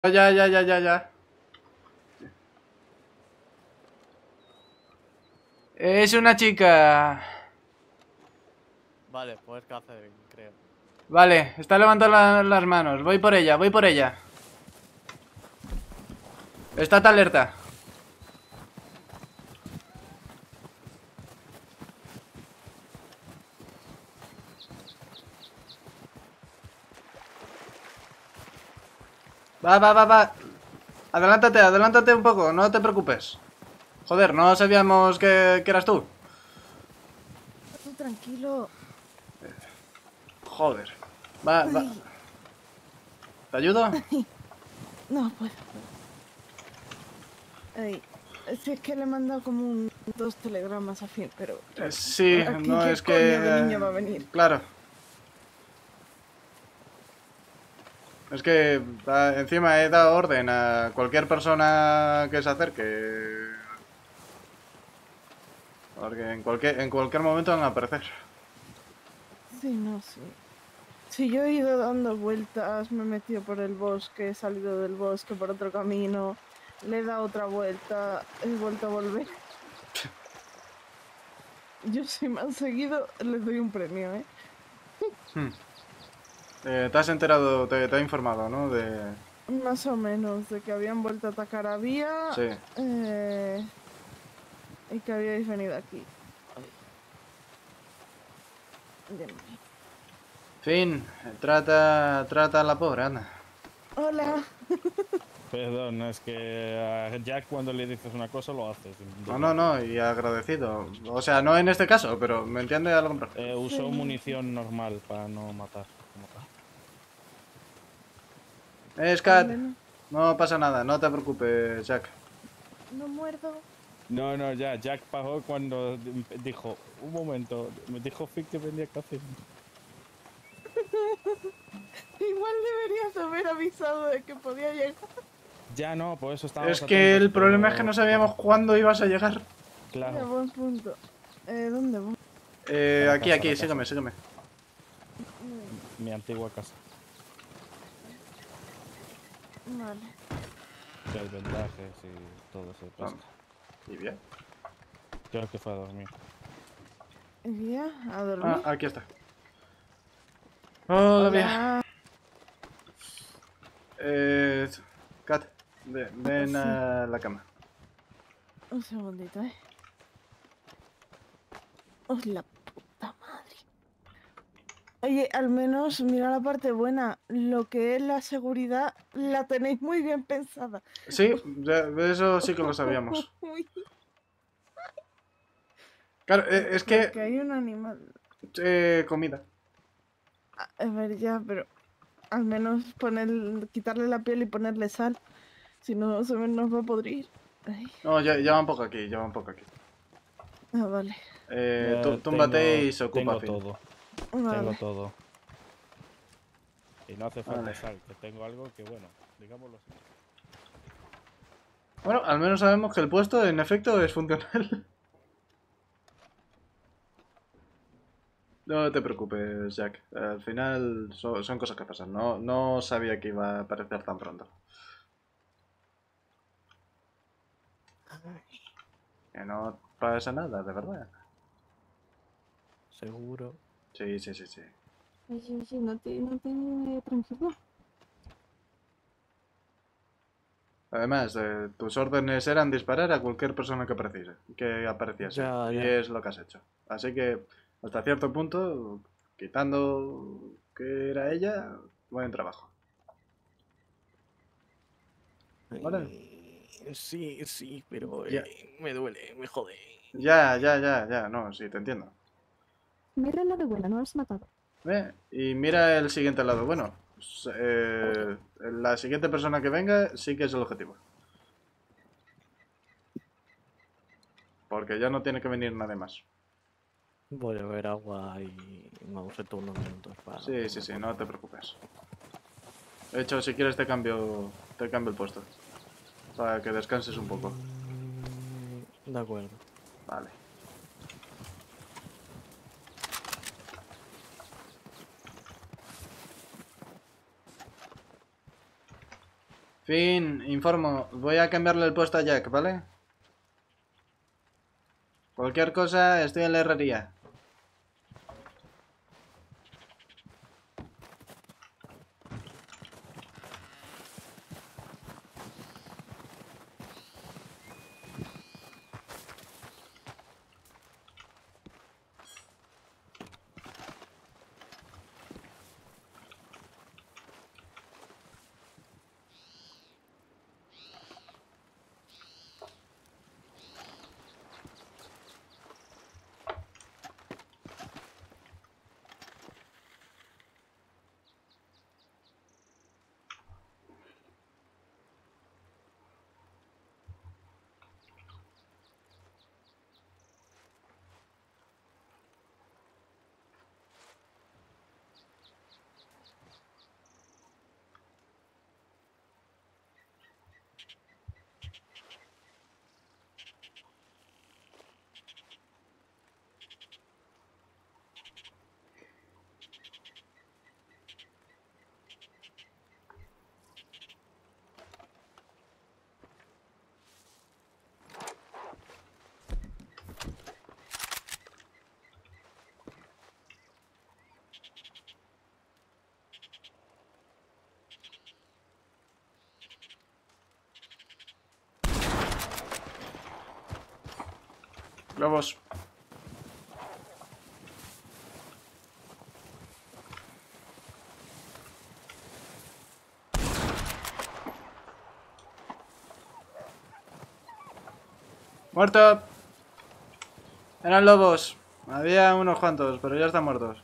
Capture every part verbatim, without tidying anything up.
Ya, ya, ya, ya, ya. Es una chica. Vale, pues Catherine, creo. Vale, está levantando la- las manos. Voy por ella, voy por ella. Estate alerta. Va, va, va, va. Adelántate, adelántate un poco, no te preocupes. Joder, no sabíamos que, que eras tú. Tú tranquilo. Joder. Va, va. Ay, ¿Te ayudo? ay, no puedo. Ay, sí, es que le he mandado como un, dos telegramas a fin, pero Eh, claro, sí, aquí no qué es que... coño de niño va a venir. Claro. Es que ah, encima he dado orden a cualquier persona que se acerque. Porque en cualquier, en cualquier momento van a aparecer. Sí, no, sí. Si yo he ido dando vueltas, me he metido por el bosque, he salido del bosque por otro camino, le he dado otra vuelta, he vuelto a volver. Yo si me han seguido, les doy un premio, ¿eh? Hmm. Eh, te has enterado, te, te ha informado, ¿no? De... Más o menos, de que habían vuelto a atacar a Vía Sí. eh, y que habíais venido aquí. Bien. Fin, trata, trata a la pobre, anda. Hola. Perdón, es que a Jack cuando le dices una cosa lo haces. No, no, no, y agradecido. O sea, no en este caso, pero me entiende a lo mejor. Eh, usó Sí. munición normal para no matar. como tal. Eh, Scat, Al no pasa nada, no te preocupes, Jack. No muerdo. No, no, ya, Jack pagó cuando dijo, un momento, me dijo Fick que venía café. Igual deberías haber avisado de que podía llegar. Ya no, por eso estábamos Es que el atentos, problema pero- es que no sabíamos cuándo ibas a llegar. Ya, Claro. buen punto. Eh, ¿dónde voy? Eh, A la aquí, casa, a aquí, la sígueme, casa. sígueme. Mi antigua casa. Vale. Que hay vendajes y todo se pesca. Vamos. ¿Y bien? Creo que fue a dormir. ¿Y ya? ¿A dormir? Ah, aquí está. Hola, bien. Hola. Eh, Kat, ve- ven Sí. a la cama. Un segundito, ¿eh? ¡Oh, la puta madre! Oye, al menos mira la parte buena. Lo que es la seguridad la tenéis muy bien pensada. Sí, ya- eso sí que lo sabíamos. Uy, Claro, eh, es que... porque hay un animal. Eh, comida. A a ver, ya, pero al menos poner, quitarle la piel y ponerle sal. Si no, se me- nos va a podrir. Ay, No, ya, ya va un poco aquí, ya va un poco aquí. ah, vale. Eh, tú- Eh, túmbate tengo, y se ocupa, tengo Finn. todo. Tengo Vale. todo. Y no hace falta Vale. sal, que tengo algo que bueno, digámoslo así. Bueno, al menos sabemos que el puesto en efecto es funcional. No te preocupes, Jack. Al final so- son cosas que pasan. No, no sabía que iba a aparecer tan pronto. Que no pasa nada, de verdad. Seguro. Sí, sí, sí, sí. Sí, sí, sí, no te, no te tranquilo. Además, eh, tus órdenes eran disparar a cualquier persona que apareciese, que apareciese. Ya, y ya. es lo que has hecho. Así que, hasta cierto punto, quitando que era ella, buen trabajo. Vale. Eh, sí, sí, pero Ya, eh, me duele, me jode. ya, ya, ya, ya, no, sí, te entiendo. Mira la de buena, no has matado. Ve, y mira el siguiente lado. Bueno, pues, eh, la siguiente persona que venga sí que es el objetivo. Porque ya no tiene que venir nadie más. Voy a beber agua y me ausento unos minutos para... Sí, sí, sí, no te preocupes. De hecho, si quieres te cambio, te cambio el puesto. Para que descanses un poco. Mm, De acuerdo. Vale. Fin, informo. Voy a cambiarle el puesto a Jack, ¿vale? Cualquier cosa, estoy en la herrería. Globos. ¡Muerto! Eran lobos. Había unos cuantos, pero ya están muertos.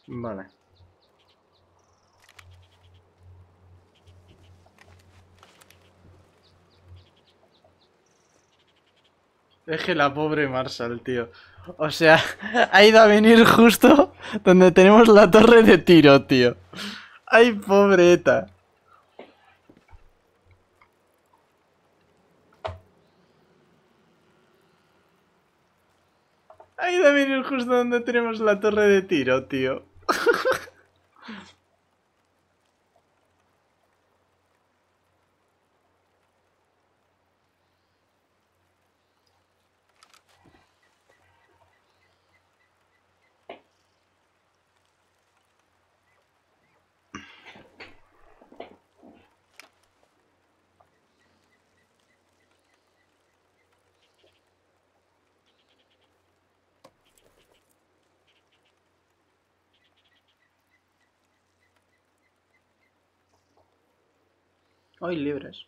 Vale. Es que la pobre Marshall, tío. O sea, ha ido a venir justo donde tenemos la torre de tiro, tío. Ay, pobre Eta. Ha ido a venir justo donde tenemos la torre de tiro, tío. Hoy libres.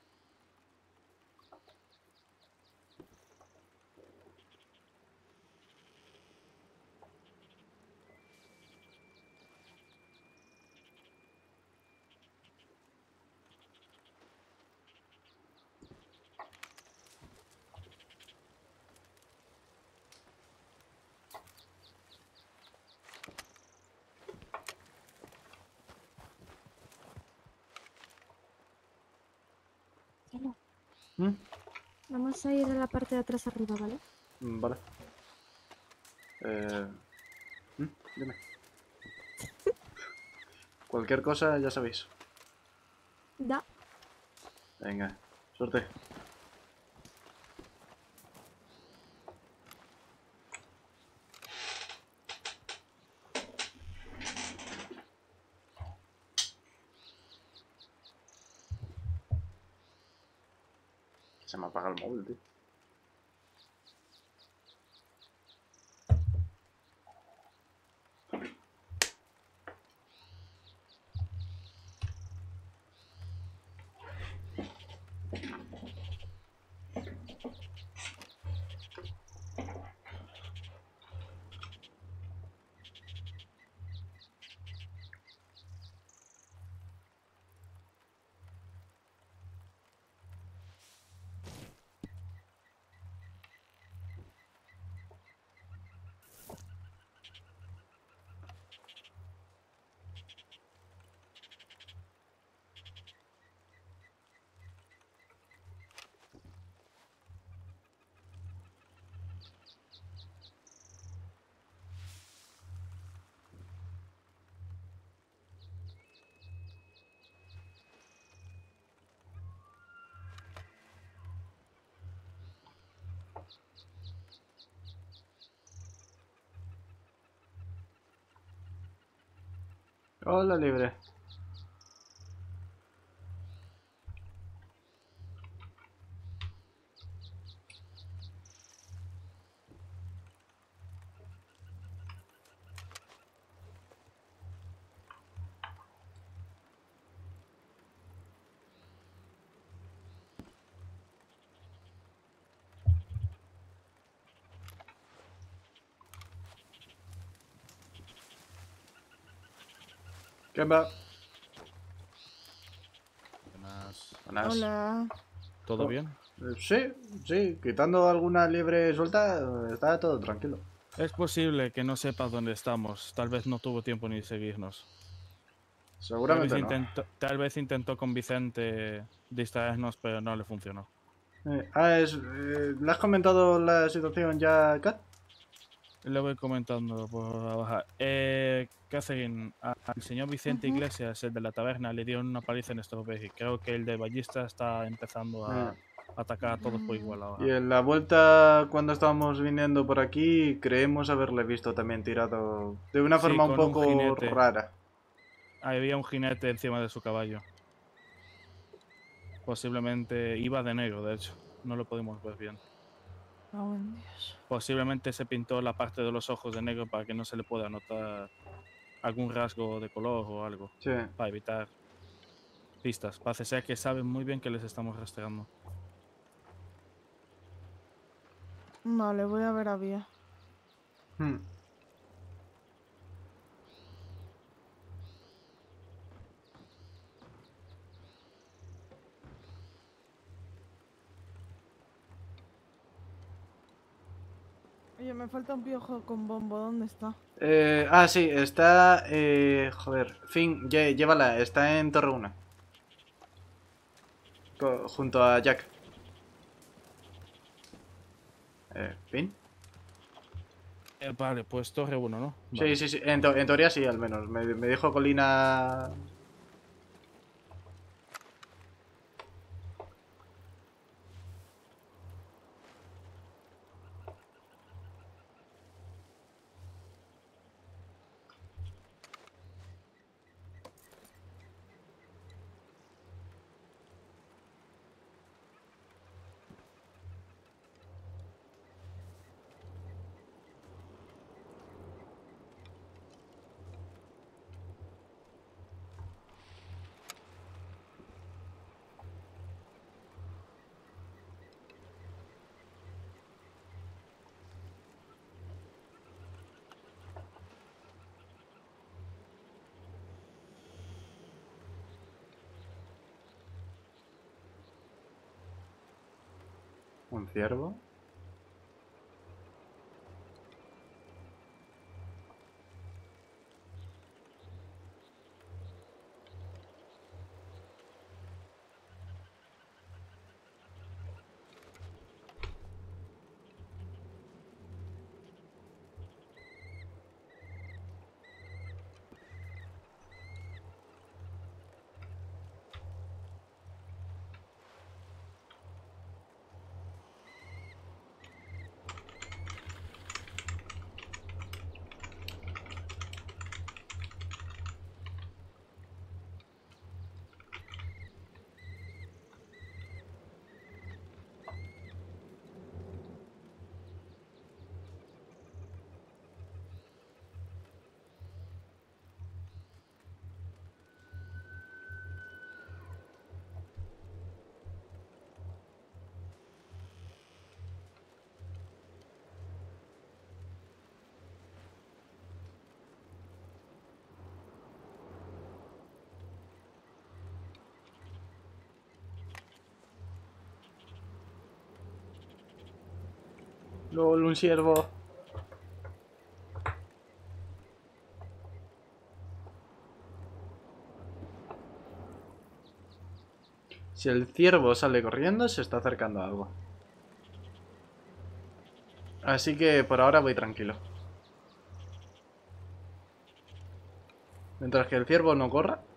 Cielo, ¿Mm? vamos a ir a la parte de atrás arriba, ¿vale? Mm, Vale. Eh... ¿Mm? Dime. Cualquier cosa, ya sabéis. Da. Venga, suerte. Se me apaga el móvil, tío. Hola, libre. ¿Qué va? Buenas. Buenas. Hola. ¿Todo Oh. bien? Eh, Sí, sí, quitando alguna liebre suelta, eh, está todo tranquilo. Es posible que no sepa dónde estamos. Tal vez no tuvo tiempo ni de seguirnos. Tal vez, Seguramente no. intentó, tal vez intentó con Vicente distraernos, pero no le funcionó. Eh, ah, es, eh, ¿le has comentado la situación ya, Kat? Le voy comentando por bajar. Eh, Catherine, a- al señor Vicente Ujú. Iglesias, el de la taberna, le dieron una paliza en Strawberry. Creo que el de ballista está empezando a Eh, atacar a todos por igual y ahora. en la vuelta, cuando estábamos viniendo por aquí, creemos haberle visto también tirado de una Sí, forma un con un poco jinete. rara. Había un jinete encima de su caballo. Posiblemente iba de negro, de hecho. No lo podemos ver bien. Oh, en Dios. Posiblemente se pintó la parte de los ojos de negro para que no se le pueda notar algún rasgo de color o algo. Sí. Para evitar pistas. Parece ser que saben muy bien que les estamos rastreando. Vale, voy a ver a Vía. Hmm. Oye, me falta un piojo con bombo. ¿Dónde está? Eh, ah, sí, está... Eh, joder, Finn, lle- llévala, está en Torre uno. Co- junto a Jack. Eh, ¿Finn? Eh, vale, pues torre uno, ¿no? Sí, Vale. sí, sí, en, to- en teoría sí, al menos. Me, me dijo Colina... ¿Un ciervo? LOL, un ciervo. Si el ciervo sale corriendo, se está acercando a algo. Así que por ahora voy tranquilo. Mientras que el ciervo no corra,